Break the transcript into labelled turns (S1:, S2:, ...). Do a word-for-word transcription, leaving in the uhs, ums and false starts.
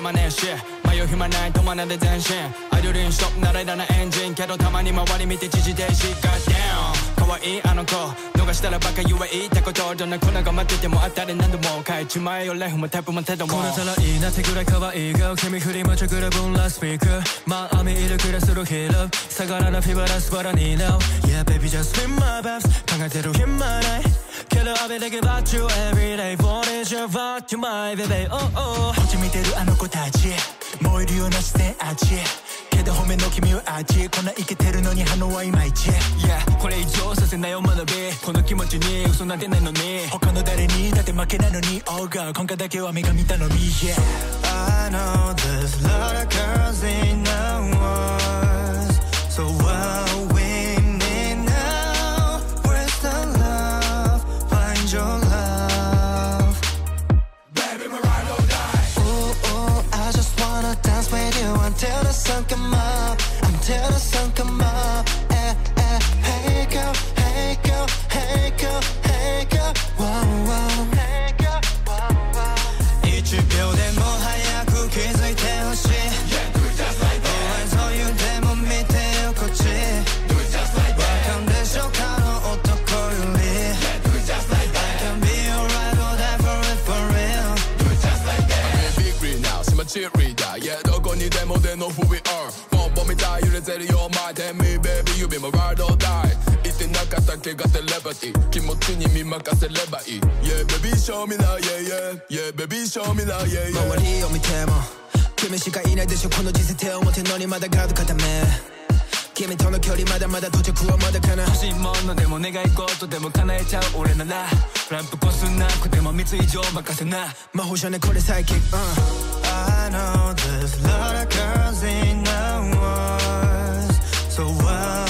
S1: 나만의 shit迷う暇ない止まらない前進アイドルにストップならいらないエンジンけどたまに周り見て自転し Goddamn 可愛いあの子逃したらバカ言え言いたことどんな粉が待ってても当たり何度も変えちまえよライフもタイプも手どもこなたらいいなってぐらい可愛いが君振りまちょぐら分ラスピークマーアミいるくらするヒーロー下がらなフィバラスバラに now Yeah baby just swim my baths考えてる暇ないけど I'll be thinking about you every day What is your vibe to my baby oh oh こっち見てるあの子たち燃えるような視線味けど褒めの君は味こんなイケてるのに反応はいまいち Yeah これ以上させないよ学びこの気持ちに嘘なんてないのに他の誰にだって負けないのに Oh girl 今回だけは目が見たのに Yeah I know there's a lot of girls in the world So what we need now Where's the love Find your love Baby my ride or die Ooh ooh I just wanna dance with you Until the sun come up Until the sun come up eh, eh, Hey girl, hey girl, hey girl, hey girl Wow, wow Hey girl, wow, wowいちびょうでも早く気づいてほしい Yeah, do it just like that Oh, I saw you でも見てよこっち Do it just like that わかんでしょかの男より Yeah, do it just like that I can be your ride or die for it, for real Do it just like that I'm in big green now, see my cheerleader Yeah, どこにでもthey know who we areポンポンみたい揺れてるよ My tell me baby, you be my ride or die 言ってなかった怪我てればいい気持ちに身任せればいい Yeah, baby, show me now, yeah, yeah Yeah, baby, show me now, yeah, yeah 周りを見ても君しかいないでしょこの時世手を持ってのにまだガード固め君との距離まだまだ到着はまだかな欲しいものでも願い事でも叶えちゃう俺ならランプこすなくてもみつ以上任せな魔法じゃねこれサイキック、uh. I know there's a lot of girls in the world So what